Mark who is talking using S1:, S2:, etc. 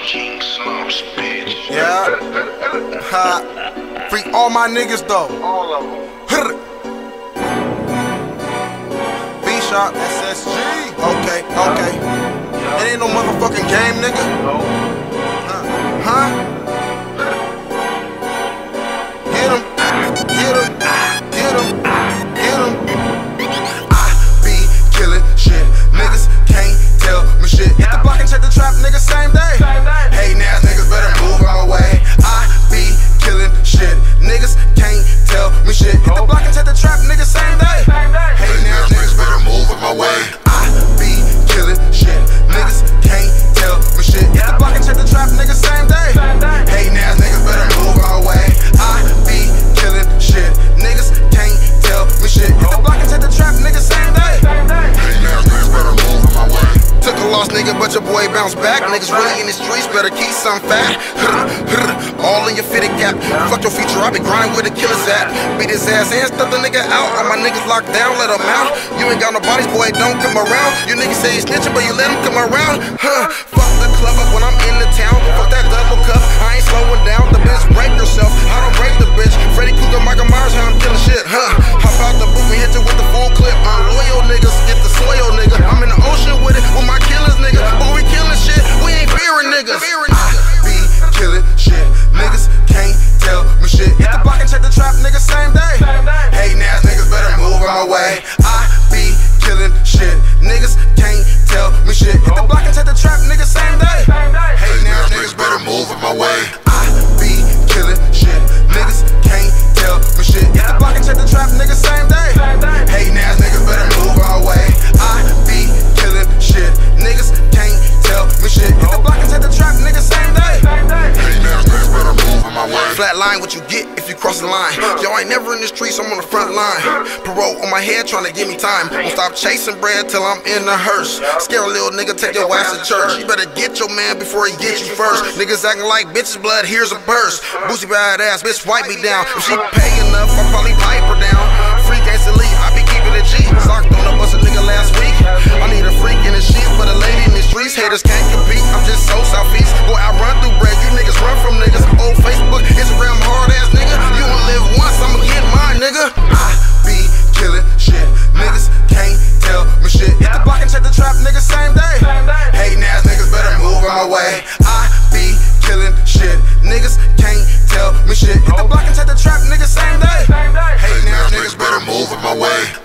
S1: King Slumps, bitch.
S2: Yeah. Ha. Free all my niggas though.
S1: All of them.
S2: B-Shop, SSG. Okay. It ain't no motherfucking game, nigga.
S1: No.
S2: Huh? Get him. I be killing shit. Niggas can't tell me shit. Hit the block and check the trap, nigga, same day. Hating ass niggas better move out my way. I be killing shit. Niggas can't tell me shit. Hit the block and check the trap, nigga, same day. Hating ass niggas better move out my way. I be killing shit. Niggas can't tell me shit. Hit the block and check the trap, nigga, same day. Hating ass niggas better move out my way. I be killing shit. Niggas can't tell me shit. Hit the block and check the trap, nigga, same day. Hating ass niggas better move out my way. Took a loss, nigga, but your boy bounced back. Niggas really in the streets, better keep some fat. All in your fitted cap. Fuck your feature, I be grinding where the killers at. Beat his ass and stuff the nigga out. All my niggas locked down, let them out. You ain't got no bodies, boy, don't come around. You niggas say he's snitching, but you let him come around. Fuck the club up when I'm in the town. Fuck that double cup, I ain't slowing down. The bitch break herself, I don't break the bitch. Freddy Krueger, Michael Myers, how I'm killing shit. Hop out the booth and hit you with the full clip. Unloyal niggas, get the soil, nigga. I'm in the ocean with it, with my killers, nigga. But we killing shit, we ain't fearing niggas. I be killing shit, niggas can't tell me shit. Hit the block and check the trap, nigga, same day. Hating ass niggas better move out my way. I be killing shit, niggas can't tell me shit. Hit the block and check the trap, nigga, same day. Hating ass niggas better move out my way. I be killing shit, niggas can't tell me shit. Hit the block and check the trap, nigga, same day. Hating ass niggas better move out my way. I be killing shit, niggas can't tell me shit. Hit the block and check the trap, nigga, same day. Hating ass niggas better move out my way. Flatline what you get if you cross the line. Yo, I ain't never in the streets, I'm on the front line. Parole on my head trying to give me time. Won't stop chasing bread till I'm in the hearse. Scare a little nigga, take your ass to church. You better get your man before he get you first. Niggas acting like bitches blood, here's a purse. Boosie badass, bitch wipe me down. If she pay enough, I'll probably pipe her down. Freak ain't elite, I be keeping it G. Socked on the bus a nigga last week. I need a freak in the sheets, but a lady in the streets. Haters can't compete, I'm just so southeast. Boy, I run through bread, you niggas run from niggas. Old Facebook, Instagram, hard ass nigga. You only live once, I'ma get mine, nigga. I be killing shit, niggas can't tell me shit. Hit the block and check the trap, nigga, same day. Hating ass niggas better move out my way. I be killing shit, niggas can't tell me shit. Hit the block and check the trap, nigga, same day. Hating ass niggas better move out my way.